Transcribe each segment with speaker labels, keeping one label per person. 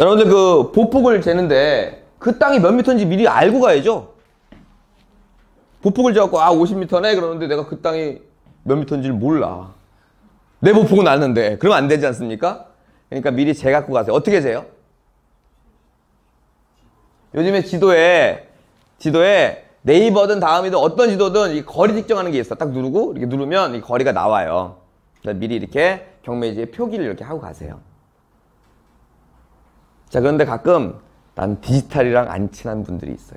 Speaker 1: 여러분들 그 보폭을 재는데 그 땅이 몇 미터인지 미리 알고 가야죠. 보폭을 재갖고 50m네 그러는데 내가 그 땅이 몇 미터인지를 몰라. 내 보폭은 아는데 그러면 안 되지 않습니까? 그러니까 미리 재갖고 가세요. 어떻게 재요? 요즘에 지도에 네이버든 다음이든 어떤 지도든 이 거리 측정하는 게 있어. 딱 누르고 이렇게 누르면 이 거리가 나와요. 미리 이렇게 경매지에 표기를 이렇게 하고 가세요. 자, 그런데 가끔 난 디지털이랑 안 친한 분들이 있어요.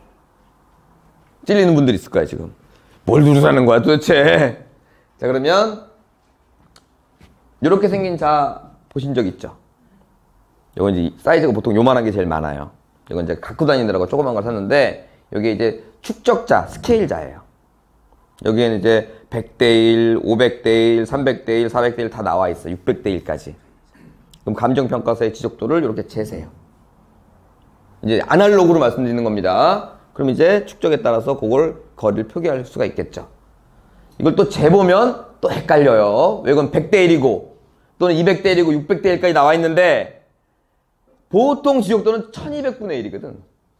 Speaker 1: 찔리는 분들이 있을 거야 지금. 뭘 누르라는 거야 도대체. 자, 그러면 이렇게 생긴 자 보신 적 있죠? 이건 이제 사이즈가 보통 요만한 게 제일 많아요. 이건 이제 갖고 다니느라고 조그만 걸 샀는데 여기 이제 축적자, 스케일자예요. 여기에는 이제 100대1, 500대1, 300대1, 400대1 다 나와 있어. 600대1까지. 그럼 감정평가서의 지적도를 이렇게 재세요. 이제 아날로그로 말씀드리는 겁니다. 그럼 이제 축적에 따라서 그걸 거리를 표기할 수가 있겠죠. 이걸 또 재보면 또 헷갈려요. 왜 이건 100대1이고 또는 200대1이고 600대1까지 나와 있는데 보통 지적도는 1200분의 1이거든.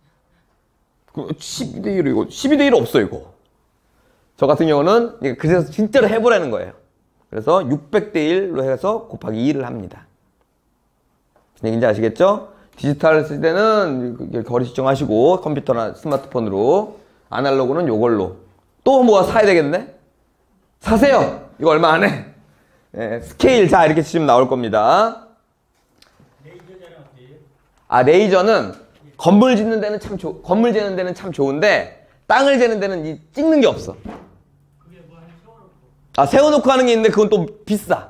Speaker 1: 12대1이고 12대1 없어 이거. 저 같은 경우는 그래서 진짜로 해보라는 거예요. 그래서 600대1로 해서 곱하기 2를 합니다. 무슨 얘기인지 아시겠죠? 디지털 쓸 때는 거리 측정하시고 컴퓨터나 스마트폰으로, 아날로그는 요걸로. 또 뭐가 사야 되겠네? 사세요. 이거 얼마 안 해. 네, 스케일 자 이렇게 치시면 나올 겁니다. 레이저는 건물 짓는 데는 건물 재는 데는 참 좋은데 땅을 재는 데는 찍는 게 없어. 세워놓고 하는 게 있는데 그건 또 비싸.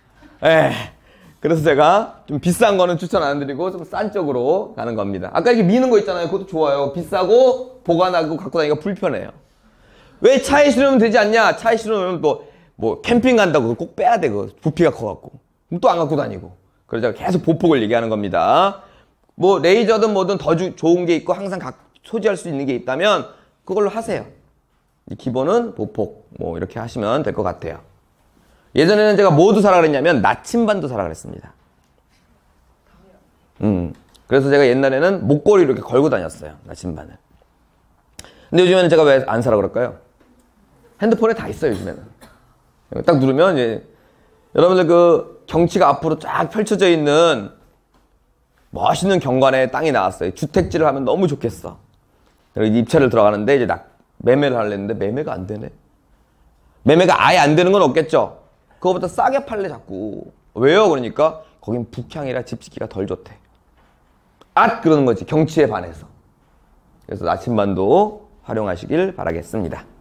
Speaker 1: 그래서 제가 좀 비싼 거는 추천 안 드리고 좀 싼 쪽으로 가는 겁니다. 아까 이렇게 미는 거 있잖아요. 그것도 좋아요. 비싸고 보관하고 갖고 다니기가 불편해요. 왜 차에 실으면 되지 않냐? 차에 실으면 또 뭐 캠핑 간다고 꼭 빼야 돼. 그 부피가 커갖고. 그럼 또 안 갖고 다니고. 그래서 제가 계속 보폭을 얘기하는 겁니다. 뭐 레이저든 뭐든 더 좋은 게 있고 항상 소지할 수 있는 게 있다면 그걸로 하세요. 기본은 보폭 뭐 이렇게 하시면 될 것 같아요. 예전에는 제가 뭐도 사라 그랬냐면 나침반도 사라 그랬습니다. 그래서 제가 옛날에는 목걸이로 이렇게 걸고 다녔어요. 나침반을. 근데 요즘에는 제가 왜 안 사라 그럴까요? 핸드폰에 다 있어요. 요즘에는. 딱 누르면 이제 여러분들 그 경치가 앞으로 쫙 펼쳐져 있는 멋있는 경관에 땅이 나왔어요. 주택지를 하면 너무 좋겠어. 그리고 입찰을 들어가는데 이제 매매를 하려는데 매매가 안 되네. 매매가 아예 안 되는 건 없겠죠. 그거보다 싸게 팔래 자꾸. 왜요? 그러니까 거긴 북향이라 집 짓기가 덜 좋대. 그러는 거지. 경치에 반해서. 그래서 나침반도 활용하시길 바라겠습니다.